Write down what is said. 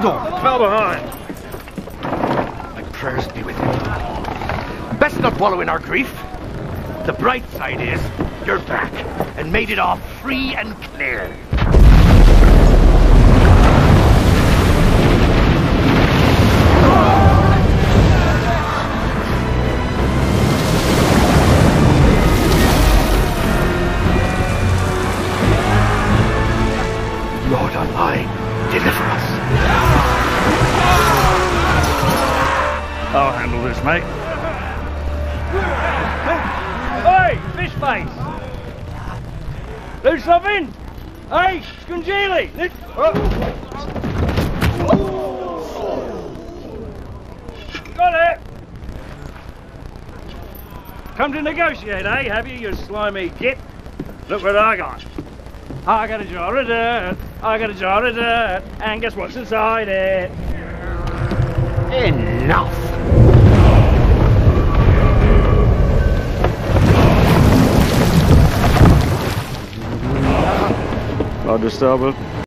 Hold on. Fell behind. My prayers be with you. Best not wallow in our grief. The bright side is, you're back, and made it off free and clear. Lord on high, deliver us. I'll handle this, mate. Hey, fish face! Do something! Hey, Scungili! Got it! Come to negotiate, eh? Have you, you slimy git? Look what I got. I got a jar of dirt, I got a jar of dirt, and guess what's inside it? Enough! Roger, starboard.